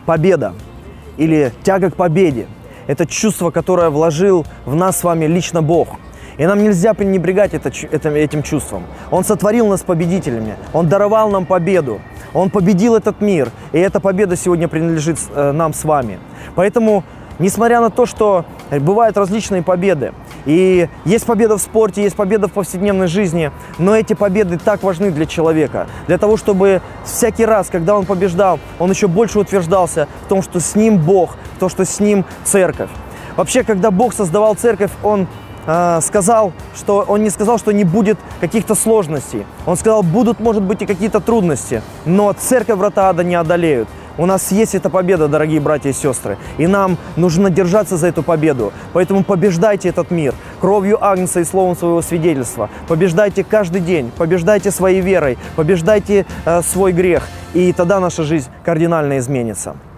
Победа или тяга к победе – это чувство, которое вложил в нас с вами лично Бог. И нам нельзя пренебрегать этим чувством. Он сотворил нас победителями, Он даровал нам победу, Он победил этот мир, и эта победа сегодня принадлежит нам с вами. Поэтому, несмотря на то, что бывают различные победы, и есть победа в спорте, есть победа в повседневной жизни, но эти победы так важны для человека, для того, чтобы всякий раз, когда он побеждал, он еще больше утверждался в том, что с ним Бог, в том, что с ним церковь. Вообще, когда Бог создавал церковь, Он сказал, что Он не сказал, что не будет каких-то сложностей. Он сказал, будут, может быть, и какие-то трудности, но церковь врата ада не одолеют. У нас есть эта победа, дорогие братья и сестры, и нам нужно держаться за эту победу. Поэтому побеждайте этот мир кровью Агнца и словом своего свидетельства. Побеждайте каждый день, побеждайте своей верой, побеждайте свой грех, и тогда наша жизнь кардинально изменится.